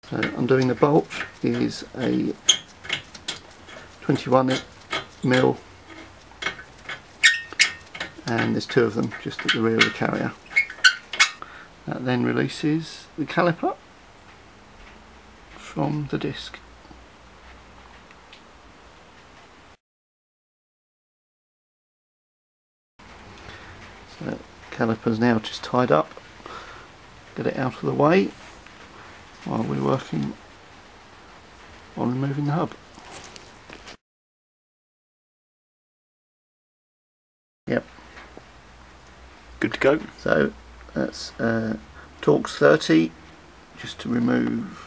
So undoing the bolt is a 21mm, and there's two of them just at the rear of the carrier. That then releases the caliper from the disc. So the caliper's now just tied up. Get it out of the way while we're working on removing the hub. Yep. Good to go. So that's Torx 30, just to remove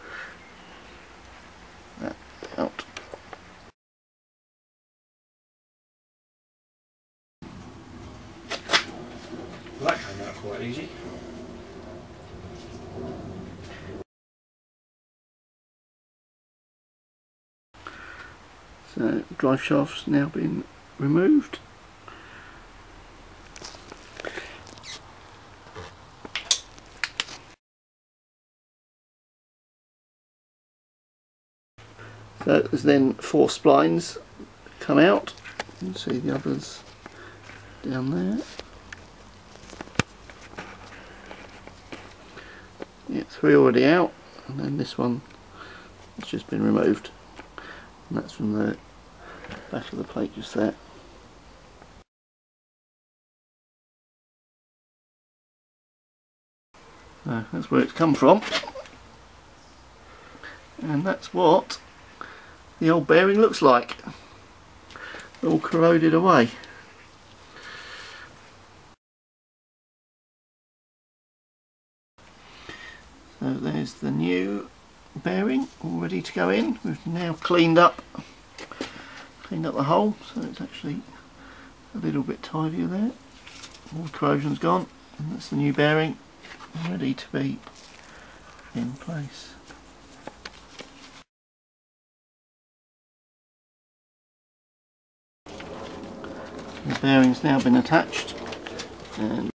that out. Well, that came out quite easy. So drive shaft's now been removed. So there's then 4 splines come out. You can see the others down there. Yeah, 3 already out, and then this one has just been removed. And that's from the back of the plate just there. So that's where it's come from. And that's what the old bearing looks like, all corroded away. So there's the new bearing all ready to go in. We've now cleaned up the hole, so it's actually a little bit tidier there. All the corrosion's gone, and that's the new bearing ready to be in place. The bearing's now been attached, and